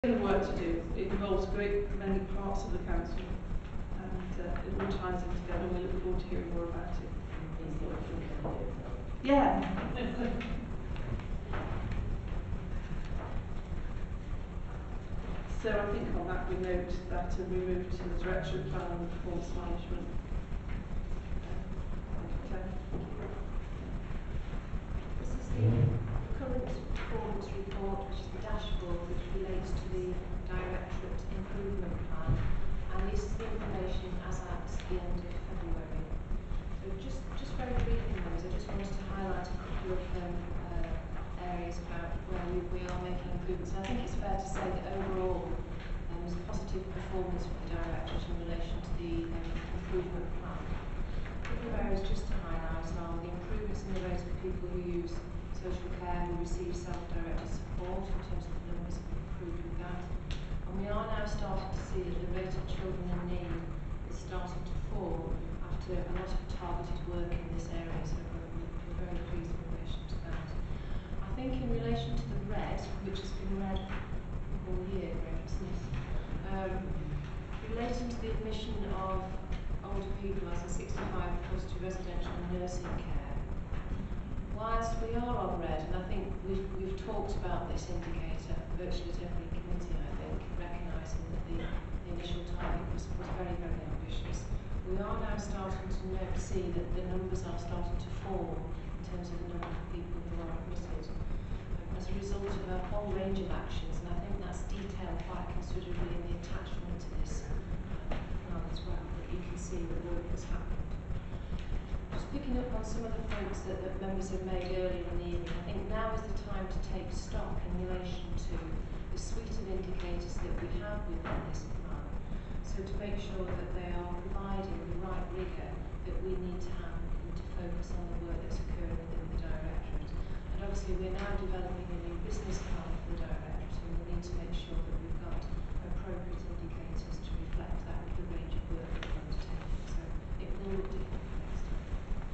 Work to do. It involves many parts of the council, and it all ties in together. We look forward to hearing more about it. Yeah. So I think on that we note that we move to the Director of Plan and Performance Management. This is the current performance report, which is the dashboard, which relates to the Directorate Improvement Plan, and this is the information as at the end of February. So just very briefly, members, I just wanted to highlight a couple of areas about where we are making improvements. And I think it's fair to say that overall there's positive performance for the Directorate in relation to the improvement plan. A couple of areas just to highlight are the improvements in the rate of people who use social care, who receive self-directed support in terms of the numbers have improved with that. And we are now starting to see that the rate of children in need is starting to fall after a lot of targeted work in this area, so we're very pleased in relation to that. I think in relation to the red, which has been red all year, relating to the admission of older people as a 65 plus to residential and nursing care, whilst we are on red, and I think we've talked about this indicator virtually at every committee, I think, recognising that the initial target was very, very ambitious. We are now starting to see that the numbers are starting to fall in terms of the number of people who are admitted as a result of a whole range of actions, and I think that's detailed quite considerably in the attachment to this plan as well, that you can see the work that's happened. Just picking up on some of the points that members have made earlier in the evening, I think now is the time to take stock in relation to the suite of indicators that we have within this plan, so to make sure that they are providing the right rigour that we need to have and to focus on the work that's occurring within the Directorate. And obviously we're now developing a new business plan for the Directorate, and we need to make sure that we've got appropriate indicators to reflect that with the range of work that we're undertaking. So it will look different next time.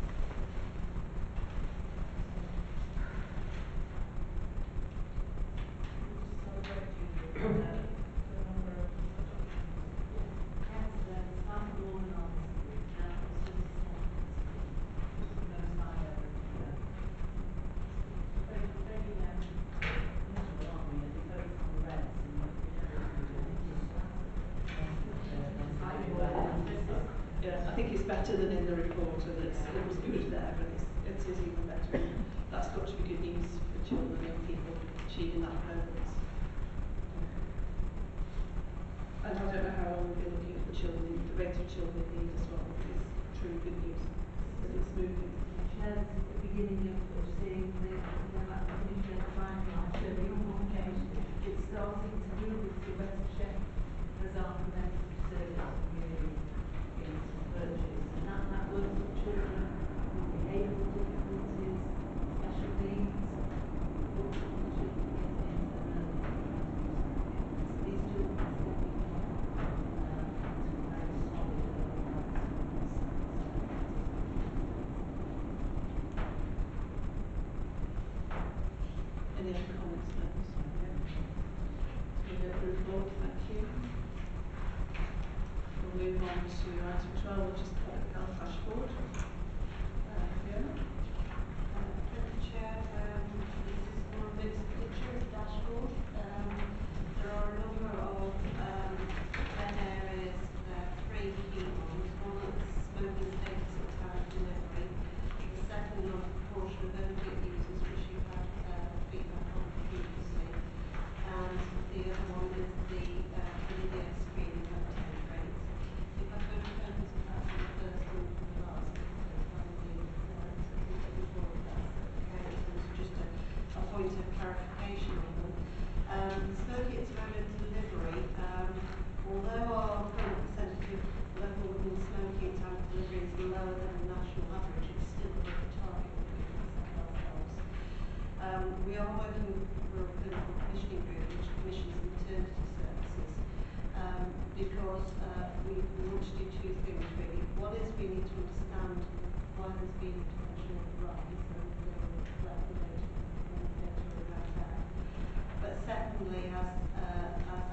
I think it's better than in the report, and it was good there, but it is even better. That's got to be good news for children and young people achieving that progress. And I don't know how long we'll be looking at the rate of children in need as well. It's truly good news that it's moving. At the beginning of seeing the finishing it's starting to move with the West Chef as our preventative service really in some virtues. And that works with children with behavioural difficulties, special needs, all sorts of children get in and these children are stepping up to a very solid Any other comments, members? We'll go through the report, thank you. We'll move on to item 12, which is the public health dashboard. Fiona? Thank you, Chair. This is one of its pictures dashboard. There are a number of red areas, three key ones. One is smoking status at time of delivery. The second on the proportion of opiate users, which you had feedback on previously. And the other one is the chlamydia screening uptake rates. If I could focus perhaps on the first one from the last, just a point of clarification on them. Smoking at time of delivery, although our current percentage of level within smoking at time of delivery is lower than the national average, it's still above the target that we have set ourselves. We are working for a clinical commissioning group which commissions maternity services because we want to do two things really. One is we need to understand why there's been a potential rise and collect the data around that. But secondly, as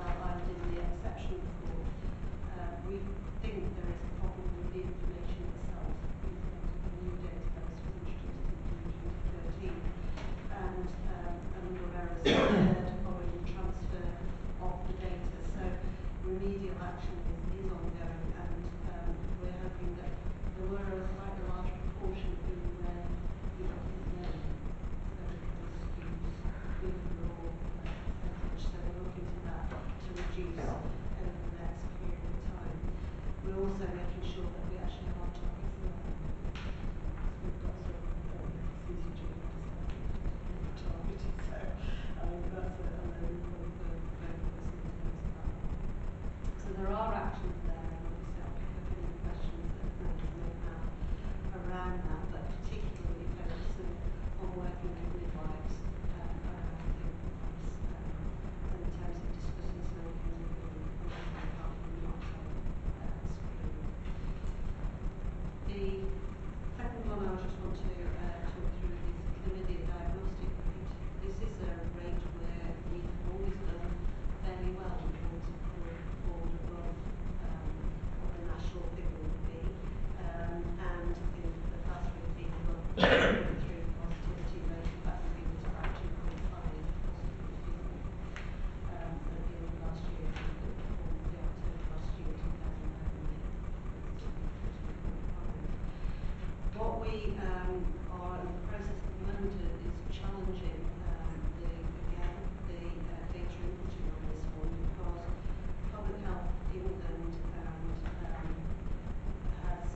over the next period of time. We're also making sure that we actually have targets aligned. We've got some CCG targeted, so I think that's a learning point for both of us in terms of that. So there are actions there, and obviously I'll pick up any questions that members may have around that, but particularly focusing on working with midwives around things and in terms of discussing smoking and carbon monoxide screening. The second one I just want to talk through is chlamydia diagnostic rate. This is a rate where we've always done fairly well. We've always performed above what the national figure would be, and in the past we've been above 3 positivity rate. In fact, we've been to about 2.5 positivity rate at the end of last year. The October last year, 2011. What we are in the process at the moment is challenging the data inputting on this one, because Public Health England has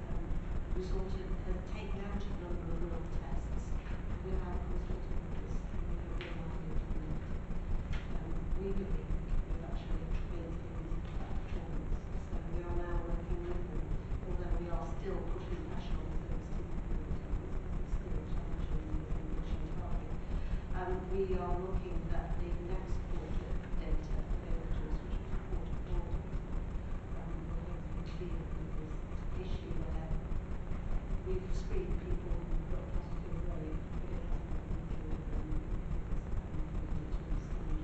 taken out a number of real tests without consulting with us. We believe we've actually made things about performance, so we are now working with them, although we are still putting pressure on the service to improve it, it's still challenging the ambition target. We are looking at the next quarter data available to us, which is quarter 4 data. We're going to deal with this issue where we've screened people who've got positive rate, but it hasn't been improved, and we need to understand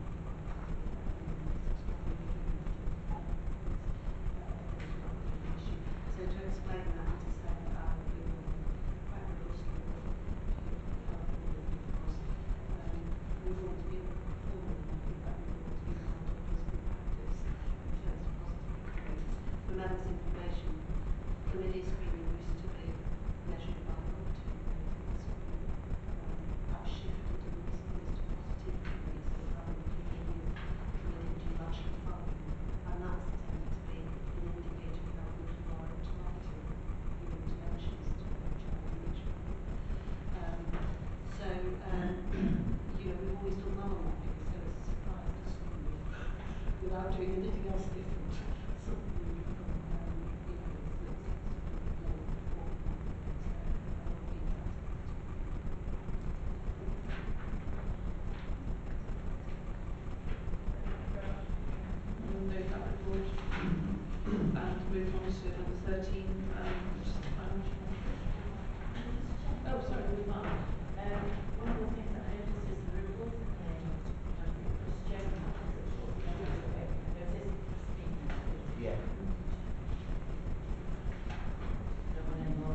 issue. So to explain that and to say that I would be quite robustly with because we want to be performing, I think that we want to be held up as good practice in terms of positive rates. For members' information, chlamydia screening used to be measured by positive rates. That shifted in recent years to positivity rates, so how many people with chlamydia do you actually find, and that's tended to be an indicator of how good you are at targeting your interventions to HIV management. We've always done well on that figure, so it's a surprise to suddenly, without doing anything else different, suddenly become, We'll note that report and move on to number 13, which is the financial report. Oh, sorry, move on. One of the things that I noticed is the report that Chris Jones has report. Yeah. Don't want any more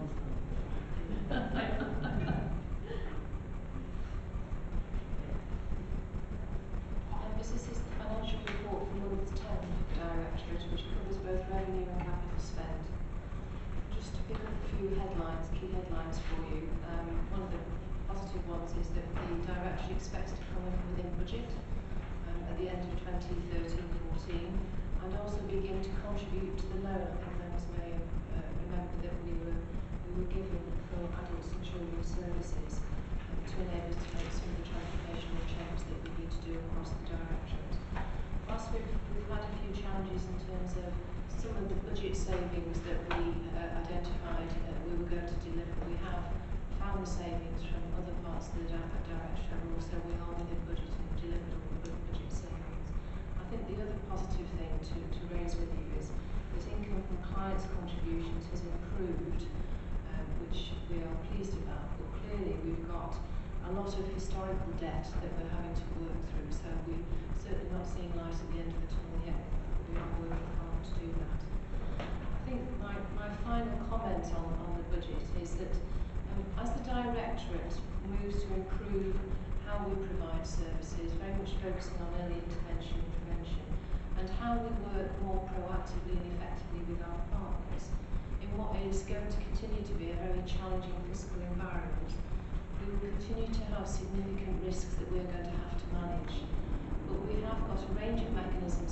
This is the financial report for month 10 for the Directorate, which covers both revenue and capital spend. Just to pick up a few headlines, key headlines for you. One of the positive ones is that the Directorate expects to come in within budget at the end of 2013-14, and also begin to contribute to the loan. I think members may remember that we were given for adults and children's services to enable us to make some of the transformational changes that we need to do across the Directorate. Whilst we've had a few challenges in terms of some of the budget savings that we identified we were going to deliver, we have found the savings from other parts of the Directorate, and also we are within budget and delivered all the budget savings. I think the other positive thing to raise with you is that income from clients' contributions has improved, which we are pleased about, but clearly we've got a lot of historical debt that we're having to work through, so we're certainly not seeing light at the end of the tunnel yet, but we are working hard to do that. I think my final comment on the budget is that as the Directorate moves to improve how we provide services, very much focusing on early intervention and prevention, and how we work more proactively and effectively with our partners in what is going to continue to be a very challenging fiscal environment. We will continue to have significant risks that we're going to have to manage, but we have got a range of mechanisms in place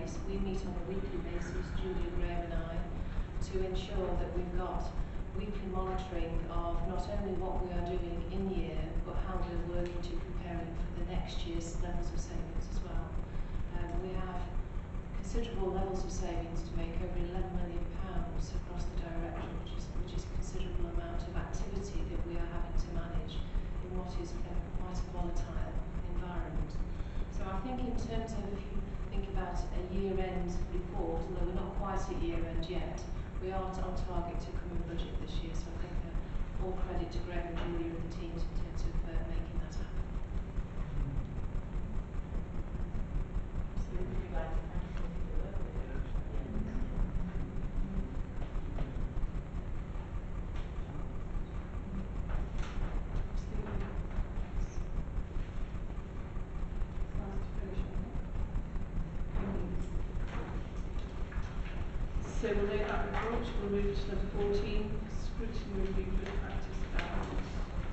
place. We meet on a weekly basis, Julia, Graham and I, to ensure that we've got weekly monitoring of not only what we are doing in year, but how we're working to prepare it for the next year's levels of savings as well. We have considerable levels of savings to make, over £11 million across the directorate, which is a considerable amount of activity that we are having to manage in what is quite a volatile environment. So I think in terms of, if you think about a year-end report, although we're not quite at year-end yet, we are on target to come in budget this year, so I think all credit to Greg and Julia and the teams in terms of making that happen. So we'll note that report. We'll move to number 14, scrutiny review good practice guidelines.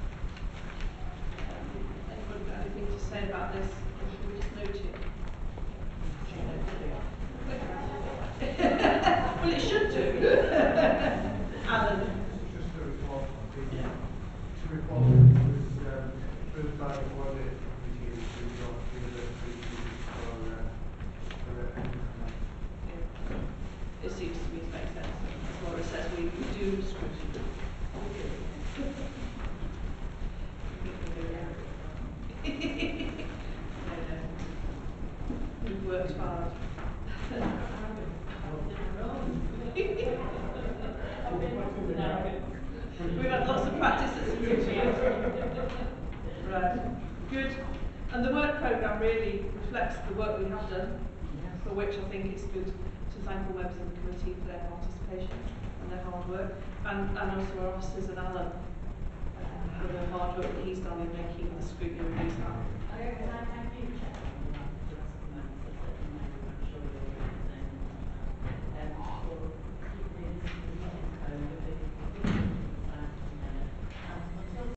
Anybody got anything to say about this, or should we just note it? Well, it should do. Alan. Just a report on the report was approved by the audit committee to drop the university for It seems to me to make sense. As Laura says, we do scrutiny. We've worked hard. We've had lots of practice at scrutiny. Right. Good. And the work programme really reflects the work we have done, for which I think it's good to thank all members of the committee for their participation and their hard work, and also our officers and Alan for the hard work that he's done in making the scrutiny